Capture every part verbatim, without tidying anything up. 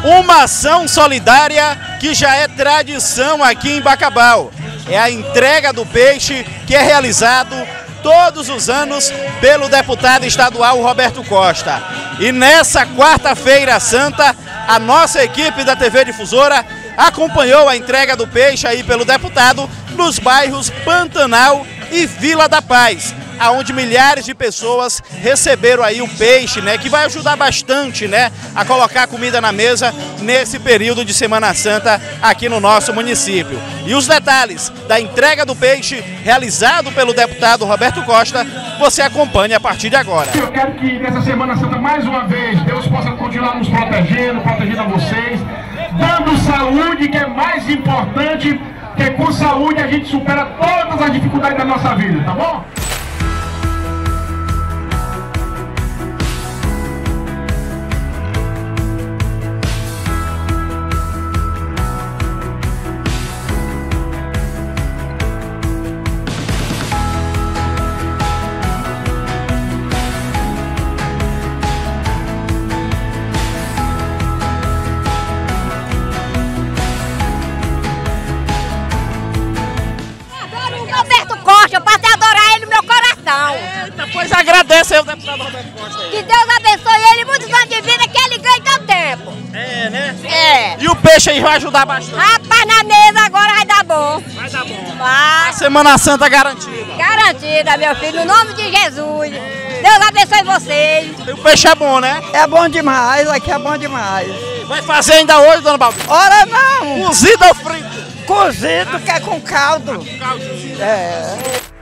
uma ação solidária que já é tradição aqui em Bacabal. É a entrega do peixe que é realizado todos os anos pelo deputado estadual Roberto Costa. E nessa quarta-feira santa, a nossa equipe da T V Difusora acompanhou a entrega do peixe aí pelo deputado nos bairros Pantanal e Vila da Paz, aonde milhares de pessoas receberam aí o peixe, né, que vai ajudar bastante, né, a colocar comida na mesa nesse período de Semana Santa aqui no nosso município. E os detalhes da entrega do peixe realizado pelo deputado Roberto Costa, você acompanha a partir de agora. Eu quero que nessa Semana Santa, mais uma vez, Deus possa continuar nos protegendo, protegendo a vocês, dando saúde, que é mais importante, porque com saúde a gente supera todas as dificuldades da nossa vida, tá bom? Eu passei a adorar ele no meu coração. Eita, pois agradece aí o deputado Roberto Costa aí. Que Deus abençoe ele, muitos anos de vida, que ele ganhe tanto tempo. É, né? É. E o peixe aí vai ajudar bastante? Rapaz, na mesa agora vai dar bom. Vai dar bom. Vai. A Semana Santa garantida. Garantida, meu filho, no nome de Jesus. Deus abençoe vocês. E o peixe é bom, né? É bom demais, aqui é bom demais. Vai fazer ainda hoje, dona Balbina? Ora não! Cozido ou frito? Cozido, que é com caldo. Caldinho. É.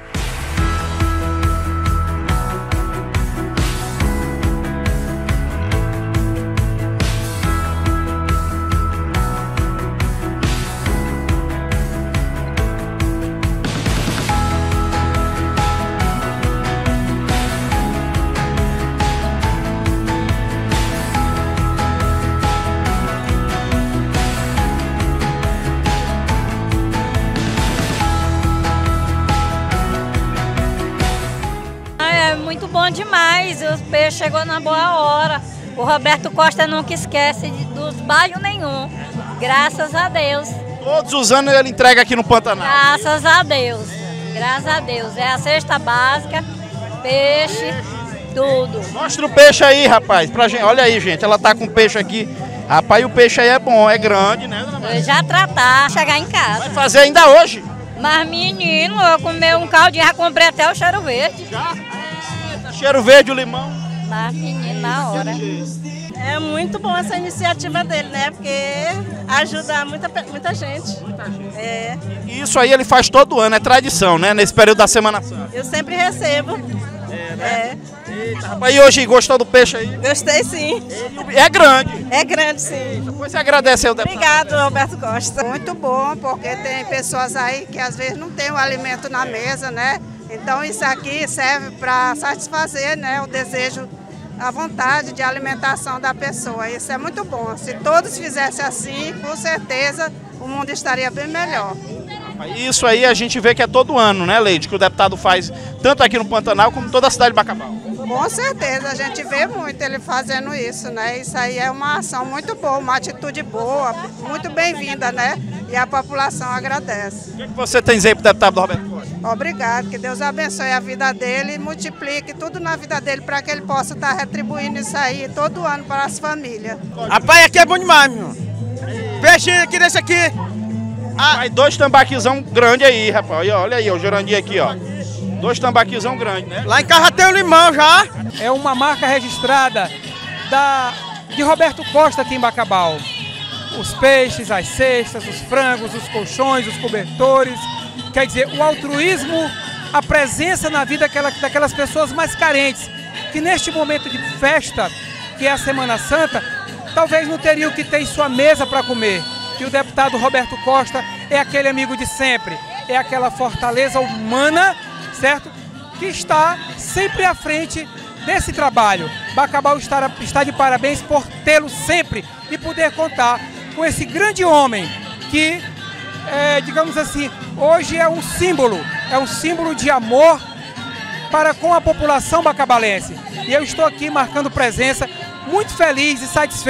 Muito bom demais, o peixe chegou na boa hora. O Roberto Costa nunca esquece de, dos bairros nenhum, graças a Deus. Todos os anos ele entrega aqui no Pantanal. Graças a Deus, graças a Deus. É a cesta básica, peixe, tudo. Mostra o peixe aí, rapaz, pra gente. Olha aí, gente, ela tá com peixe aqui. Rapaz, o peixe aí é bom, é grande, né, dona Maria? Eu já tratar, chegar em casa. Vai fazer ainda hoje? Mas menino, eu comi um caldinho, já comprei até o cheiro verde. Já? Cheiro verde, o limão. Mas menino, na hora. É muito bom essa iniciativa dele, né? Porque ajuda muita, muita gente. Muita gente. É. E isso aí ele faz todo ano, é tradição, né? Nesse período da Semana Santa. Eu sempre recebo. É, né? É. Eita, rapaz, e hoje, gostou do peixe aí? Gostei sim. É grande. É grande sim. Depois você agradece aí o deputado. Obrigado, Roberto Costa. Muito bom, porque tem pessoas aí que às vezes não tem o alimento na mesa, né? Então isso aqui serve para satisfazer, né, o desejo, a vontade de alimentação da pessoa. Isso é muito bom. Se todos fizessem assim, com certeza o mundo estaria bem melhor. Isso aí a gente vê que é todo ano, né, Leide? Que o deputado faz tanto aqui no Pantanal como toda a cidade de Bacabal. Com certeza, a gente vê muito ele fazendo isso, né? Isso aí é uma ação muito boa, uma atitude boa, muito bem-vinda, né? E a população agradece. O que você tem a dizer para o deputado Roberto Costa? Obrigado, que Deus abençoe a vida dele e multiplique tudo na vida dele para que ele possa estar retribuindo isso aí todo ano para as famílias. Rapaz, aqui é bom demais, meu. Peixe aqui desse aqui. Ah. Vai dois tambaquizão grande aí, rapaz. Olha aí, o Jurandir aqui, ó. Dois tambaquizão grande, né? Lá em casa tem o limão já. É uma marca registrada da, de Roberto Costa aqui em Bacabal. Os peixes, as cestas, os frangos, os colchões, os cobertores. Quer dizer, o altruísmo, a presença na vida daquela, daquelas pessoas mais carentes, que neste momento de festa, que é a Semana Santa, talvez não teriam que ter em sua mesa para comer. E o deputado Roberto Costa é aquele amigo de sempre, é aquela fortaleza humana, certo? Que está sempre à frente desse trabalho. Bacabal está, está de parabéns por tê-lo sempre e poder contar com esse grande homem que, é, digamos assim, hoje é um símbolo, é um símbolo de amor para com a população bacabalense. E eu estou aqui marcando presença, muito feliz e satisfeito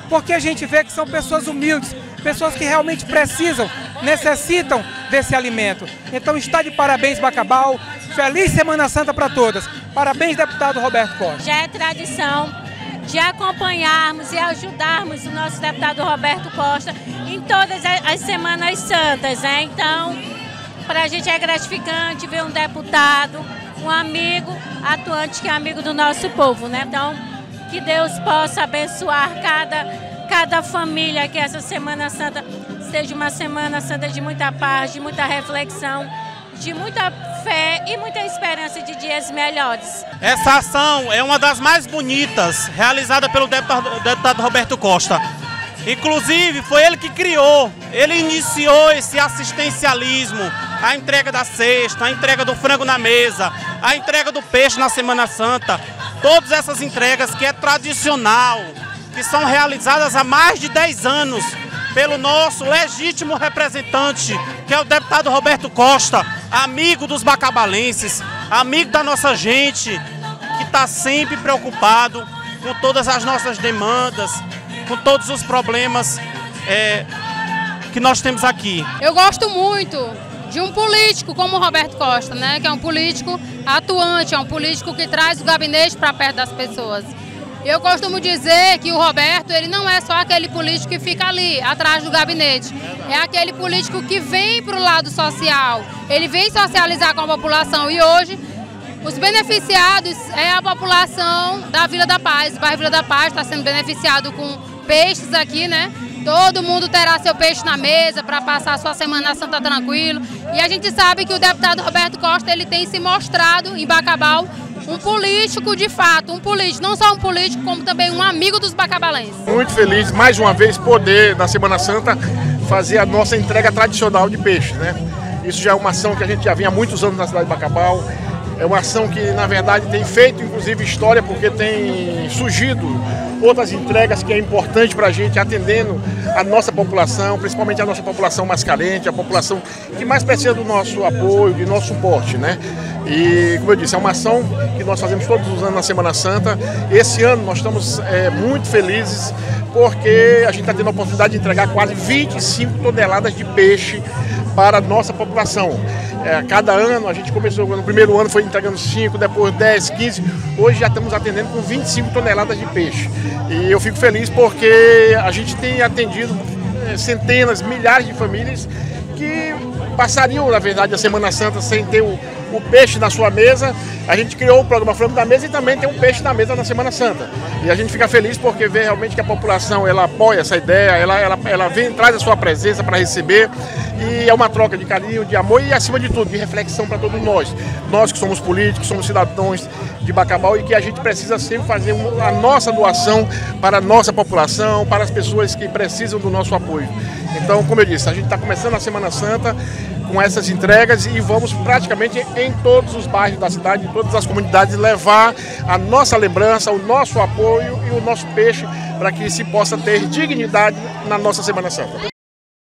porque a gente vê que são pessoas humildes, pessoas que realmente precisam, necessitam desse alimento. Então está de parabéns, Bacabal. Feliz Semana Santa para todas. Parabéns, deputado Roberto Costa. Já é tradição de acompanharmos e ajudarmos o nosso deputado Roberto Costa em todas as Semanas Santas, né? Então, para a gente é gratificante ver um deputado, um amigo atuante que é amigo do nosso povo, né? Então, que Deus possa abençoar cada, cada família, que essa Semana Santa seja uma Semana Santa de muita paz, de muita reflexão, de muita fé e muita esperança de dias melhores. Essa ação é uma das mais bonitas realizada pelo deputado, deputado Roberto Costa. Inclusive, foi ele que criou, ele iniciou esse assistencialismo, a entrega da cesta, a entrega do frango na mesa, a entrega do peixe na Semana Santa. Todas essas entregas que é tradicional, que são realizadas há mais de dez anos pelo nosso legítimo representante, que é o deputado Roberto Costa, amigo dos bacabalenses, amigo da nossa gente, que está sempre preocupado com todas as nossas demandas, com todos os problemas é, que nós temos aqui. Eu gosto muito de um político como o Roberto Costa, né? Que é um político atuante, é um político que traz o gabinete para perto das pessoas. Eu costumo dizer que o Roberto, ele não é só aquele político que fica ali, atrás do gabinete. É aquele político que vem para o lado social, ele vem socializar com a população. E hoje, os beneficiados é a população da Vila da Paz. O bairro Vila da Paz está sendo beneficiado com peixes aqui, né? Todo mundo terá seu peixe na mesa para passar a sua Semana Santa tranquilo. E a gente sabe que o deputado Roberto Costa, ele tem se mostrado em Bacabal um político de fato, um político, não só um político, como também um amigo dos bacabalenses. Muito feliz, mais uma vez, poder, na Semana Santa, fazer a nossa entrega tradicional de peixe, né? Isso já é uma ação que a gente já vinha há muitos anos na cidade de Bacabal. É uma ação que, na verdade, tem feito, inclusive, história, porque tem surgido outras entregas que é importante para a gente, atendendo a nossa população, principalmente a nossa população mais carente, a população que mais precisa do nosso apoio, do nosso suporte, né? E, como eu disse, é uma ação que nós fazemos todos os anos na Semana Santa. Esse ano nós estamos é, muito felizes porque a gente está tendo a oportunidade de entregar quase vinte e cinco toneladas de peixe para a nossa população. É, cada ano, a gente começou, no primeiro ano foi entregando cinco, depois dez, quinze, hoje já estamos atendendo com vinte e cinco toneladas de peixe. E eu fico feliz porque a gente tem atendido é, centenas, milhares de famílias que passariam, na verdade, a Semana Santa sem ter o, o peixe na sua mesa. A gente criou o programa Frango da Mesa e também tem um peixe na mesa na Semana Santa. E a gente fica feliz porque vê realmente que a população ela apoia essa ideia, ela, ela, ela vem, traz a sua presença para receber. E é uma troca de carinho, de amor e, acima de tudo, de reflexão para todos nós. Nós que somos políticos, somos cidadãos de Bacabal e que a gente precisa sempre fazer a nossa doação para a nossa população, para as pessoas que precisam do nosso apoio. Então, como eu disse, a gente está começando a Semana Santa com essas entregas e vamos praticamente em todos os bairros da cidade, em todas as comunidades, levar a nossa lembrança, o nosso apoio e o nosso peixe para que se possa ter dignidade na nossa Semana Santa.